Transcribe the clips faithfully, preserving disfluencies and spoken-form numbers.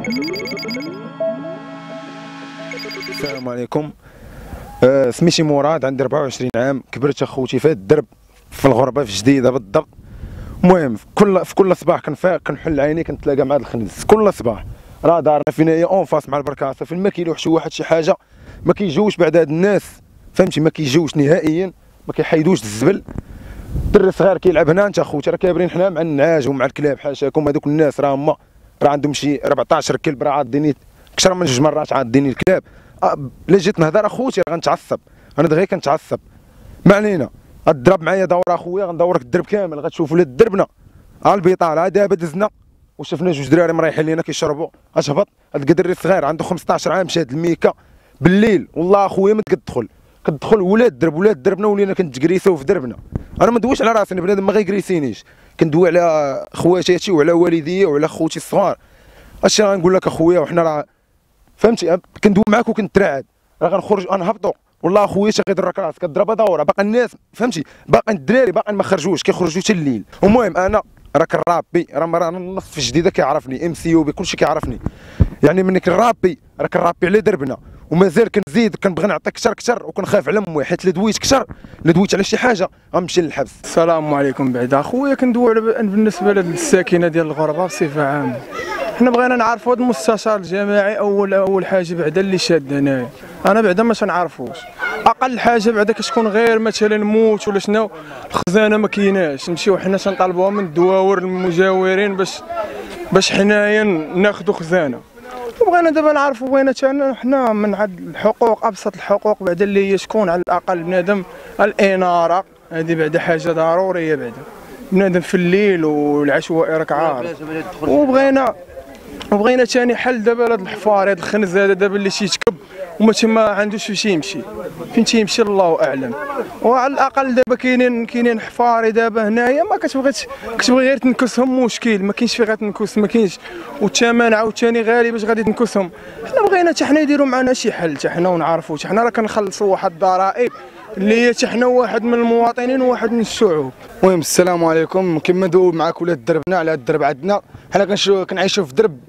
السلام عليكم. آه سميتي مراد، عندي أربعة وعشرين عام، كبرت اخوتي في هاد الدرب في الغربه في جديده بالضبط. المهم في كل في كل صباح كنفيق كنحل عيني كنتلاقى مع هاد الخنز كل صباح. راه دارنا فينا هي اون فاس مع البركاسه، فين ما كيلوح شي واحد شي حاجه ما كيجيوش بعد هاد الناس، فهمتي؟ ما كيجيوش نهائيا، ما كيحيدوش الزبل. الدري صغير كيلعب هنا، انت اخوتي راه كابرين حنا مع النعاج ومع الكلاب، حاشاكم هذوك الناس راه هما راه عندهم شي أربعطاش كلب، راه عاضيني اكثر من جوج مرات عاضيني الكلاب. أه لا جيت نهضر اخوتي راه غنتعصب، انا دغيا كنتعصب. ما علينا، غضرب معايا دور اخويا، غندورك الدرب كامل غتشوفوا ولاد دربنا. ها البيطار، ها دابا دزنا وشفنا جوج دراري مريحين لينا كيشربوا. اش هبط هاد الدري الصغير عنده خمسطاش عام شاد الميكا بالليل، والله اخويا ما تقدخل كتدخل ولاد درب ولاد دربنا ولينا كنتكريسيو في دربنا. انا ما ندويش على راسي، بنادم ما غيكريسينيش، كندوي على خواتاتي وعلى والديا وعلى خوتي الصغار. اش غنقول لك اخويا، وحنا راه فهمتي كندوي معاك وكنترعد، راه غنخرج غنهبطوا والله اخويا شي غيضرك راسك كضربها دوره. باقي الناس فهمتي، باقي الدراري باقي ما خرجوش، كيخرجوا حتى الليل. المهم انا راه كنرابي، راه راه النص في جديده كيعرفني، ام سي او بي كلشي كيعرفني، يعني مني كنرابي راه كنرابي على دربنا، ومازال كنزيد كنبغي نعطي كثر كثر، وكنخاف على امي حيت لا دويت كثر لا دويت على شي حاجه غنمشي للحبس. السلام عليكم. بعد اخويا كندوي على بالنسبه للساكنه ديال الغربه بصفه عامه، حنا بغينا نعرفوا هذا المستشار الجماعي اول اول حاجه بعدا اللي شاد هنايا، انا بعدا ما تنعرفوش. اقل حاجه بعدا كتكون غير مثلا موت ولا شنو، الخزانه ما كايناش، نمشيو حنا تنطالبوها من الدواور المجاورين باش باش حنايا ناخذوا خزانه. وبغينا دابا نعرفوا بغينا حتى حنا من عند الحقوق، ابسط الحقوق بعدا اللي هي شكون على الاقل بنادم الاناره، هذه بعدا حاجه ضروريه بعدا بنادم في الليل والعشوائي راك عارف. وبغينا وبغينا ثاني حل دابا لهاد الحفار، هاد الخنز هذا دابا اللي تيتكب وما ما عندوش فين يمشي، فين تيمشي الله اعلم. وعلى الاقل دابا كاينين كاينين حفاري دابا هنايا ما كتبغيش كتبغي غير تنكسهم مشكل، ما كاينش فين غتنكس ما كاينش، والثمن عاوتاني غالي باش غادي تنكسهم. حنا بغينا حتى حنا يديروا معنا شي حل حتى حنا ونعرفوا، حتى حنا راه كنخلصوا واحد الضرائب اللي هي حتى حنا واحد من المواطنين وواحد من الشعوب. المهم السلام عليكم. كما دوب معاك ولاد دربنا على الدرب عندنا، حنا كنعيشوا في درب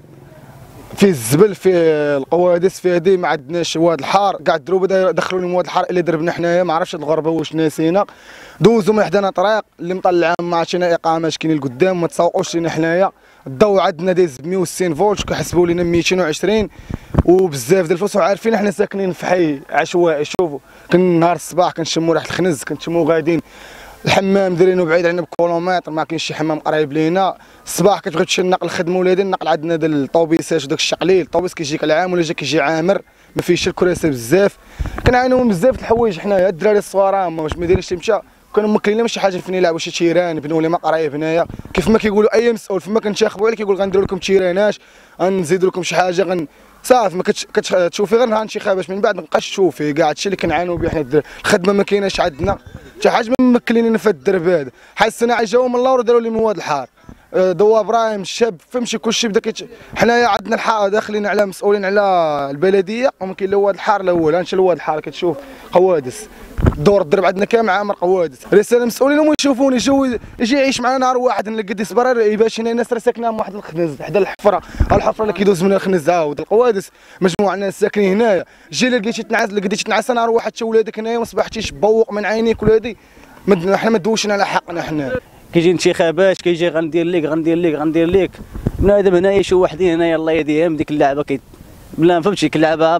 فيه الزبل، فيه القوادس، فيه هادي ما عندناش واد الحار، كاع الدروب دخلوا لهم واد الحار اللي دربنا حنايا، ما عرفتش الغربه واش ناسينا. دوزوا من حدانا طريق اللي مطلعه ما عرفتينا اقامات كاينين لقدام، ما تسوقوش لينا حنايا. الضوء عندنا دايز ب مية وستين فولت كيحسبوا لينا ميتين وعشرين وبزاف ديال الفلوس، وعارفين حنا ساكنين في حي عشوائي. شوفوا كن نهار الصباح كنشموا ريحه الخنز، كنشموا غاديين الحمام دايرينو بعيد علينا بكيلومتر، ما كاينش شي حمام قريب لينا. الصباح كتبغي تمشي نقل خدمه ولادي، النقل عندنا ديال الطوبيسات وداك الشيء قليل، الطوبيس كيجيك العام ولا جا كيجي عامر، ما فيهش الكراسي بزاف. كنعانيو من بزاف د الحوايج حنايا. الدراري الصغار هما واش ما دايرينش تيمشى، كانوا مكلين شي حاجه فين يلعبوا شي تيران بنوا لي ما قريب هنايا، كيف ما كيقولوا اي مسؤول فما كنتاخبوا عليه كيقول غنديروا لكم تيراناش، غنزيدوا لكم شي حاجه غن صافي. ما كتشوفي غير نهار انتخابات من بعد ما بقاش تشوفي كاع هادشي اللي كنعانيو به حنا الدراري. الخدمه ما كايناش عندنا شي حاجه، ما ممكنين في الدرب هذا. حسنا جاو من اللور وداروا لي مواد الحار، دوا ابراهيم الشاب فهمتي كلشي بدا كيت. حنايا عندنا الحاره داخلين على مسؤولين على البلديه، وما كاين لا واد الحار الاول، انت الواد الحار كتشوف قوادس دور الدرب عندنا كامل عامر قوادس. رساله مسؤولين هما يشوفوني يجيو يجي يعيش معنا نهار واحد نلقى يصبر باش هنا الناس راه ساكنه من واحد الخنز حدا الحفره، الحفره اللي كيدوز منها الخنز عاود القوادس. مجموعه ناس ساكنين هنايا، جي لقيتي تنعس لقيتي تنعس نهار واحد حتى ولادك هنايا ما صبحتيش بوق من عينيك ولادي. حنا ما دوشنا على حقنا. حنا كيجي انتخابات كيجي غندير ليك غندير ليك غندير ليك بنادم هنايا شي وحدين هنايا الله يهديهم ديك اللعبه كي بلا فهمتي كيلعبها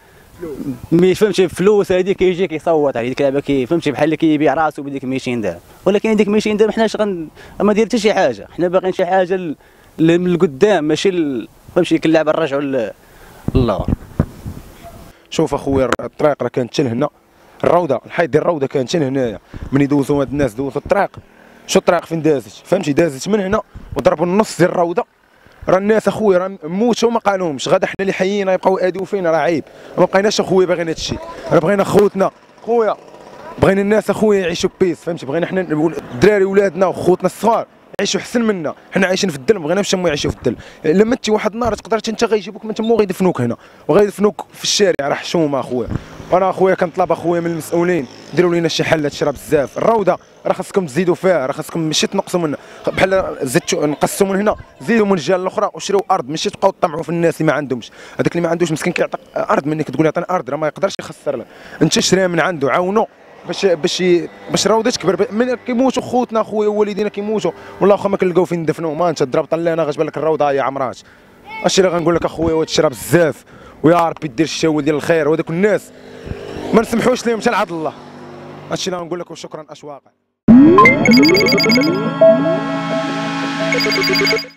مي فهمتي فلوس هذيك كيجي كيصوت على ديك اللعبه كي فهمتي بحال اللي كيبيع راسو بديك ميتين درهم، ولكن هذيك ميتين درهم حناش غن ما داير حتى شي حاجه. حنا باغيين شي حاجه من القدام ماشي فهمتي ديك اللعبه نرجعوا للور. شوف اخويا الطريق راه كانت حتى لهنا، الروضه الحيط ديال الروضه كانت حتى لهنايا، من يدوزوا هاد الناس دوزوا الطريق. شو الطريق فين دازت فهمتي، دازت من هنا وضربوا النص ديال الروضه. راه الناس اخويا راه موتوا ما قالوهمش، غدا حنا اللي حيين يبقاو ياديو فينا، راه عيب. ما بقيناش اخويا باغيين هاد الشيء، راه بغينا خوتنا خويا، بغينا الناس اخويا يعيشوا بيس فهمتي، بغينا حنا الدراري ولادنا وخوتنا الصغار يعيشوا احسن منا. حنا عايشين في الدل، ما بغيناش هما يعيشوا في الدل. لما انت واحد النهار تقدر انت غيجيبوك من تما وغيدفنوك هنا وغيدفنوك في الشارع، راه حشومه اخويا. وانا اخويا كنطلب اخويا من المسؤولين ديروا لنا شي حل، هادشي راه بزاف. الروضه راه خاصكم تزيدوا فيها، راه خاصكم ماشي تنقصوا منها، بحال زدتوا نقصوا من هنا زيدوا من الجهه الاخرى وشريوا ارض، ماشي تبقاو تطمعوا في الناس اللي ما عندهمش. هذاك اللي ما عندوش مسكين كيعطيك ارض، منك تقول عطيني ارض راه ما يقدرش يخسر لك، انت شريها من عنده عاونوا باش باش باش الروضه تكبر. من كيموتوا خوتنا خويا ووالدينا كيموتوا والله واخا ما كنلقاو فين ندفنوهم، ما انت ضرب طلينا غتبان لك الروضه هي عمرات. هادشي اللي غنقول لك اخويا، وهذا الشيء راه بزاف، ويا ربي دير الشاول ديال الخير، وهذوك الناس ما نسمحوش لهم حتى لعد الله. هادشي اللي غنقول لك، وشكرا اشواق.